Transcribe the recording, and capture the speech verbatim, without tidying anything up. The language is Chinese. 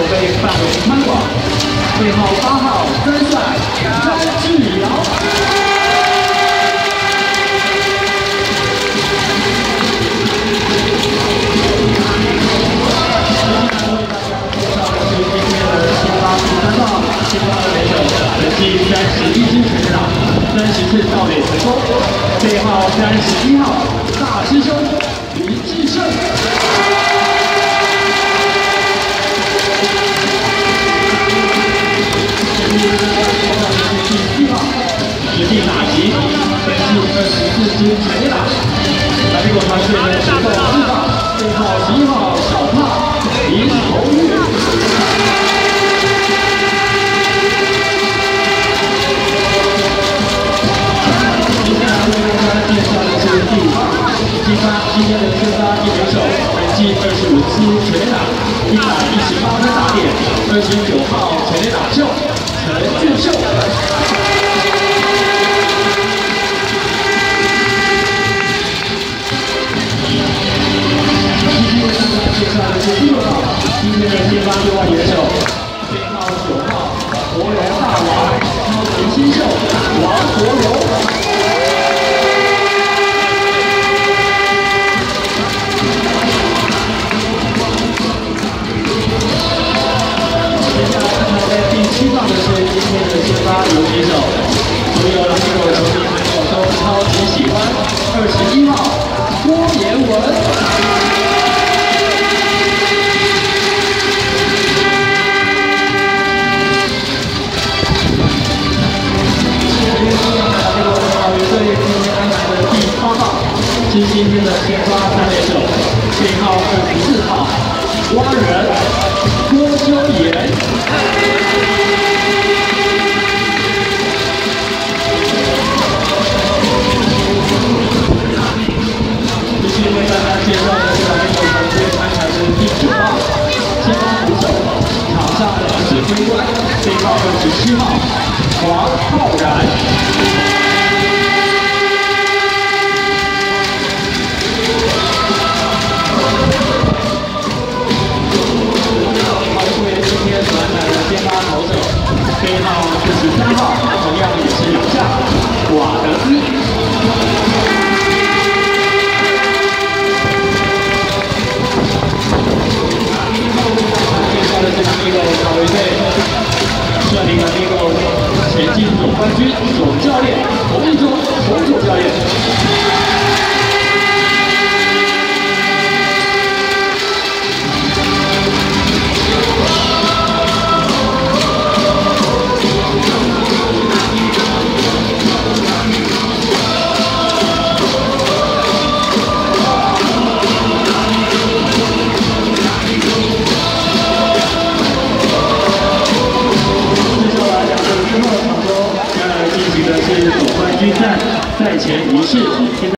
被范围宽广。队号八号专帅张志尧。 三十一支全打，三十次盗垒成功。队号三十一号大师兄李志胜。第七号实地打击，分计二十四支全打。来宾我团队的行动四号，队号十一号小胖林宏宇。 今发今天的先发一垒手，本季二十五支全垒打，一百一十八分打点，二十九号全垒打秀陈俊秀。今天为大家介绍的是六号，今天的先发右外野手，编号九号活龙大王，超级新秀王国荣。 七棒的是今天的先发游击手，所有篮球球迷朋友都超级喜欢。二十一号郭彦文。老鱼队今天安排的第八棒是今天的先发三垒手，编号二十四号蛙人郭秋妍。 为大家介绍的是来宾我们队安排的第九号先发捕手，场上的指挥官，队号二十七号黄浩然。好，作为今天所安排的先发投手，队号四十三号，同样也是洋将瓦德斯。 这是第一个草莓队率领的第一个前进总冠军总教练洪一中洪总教练。赛前仪式。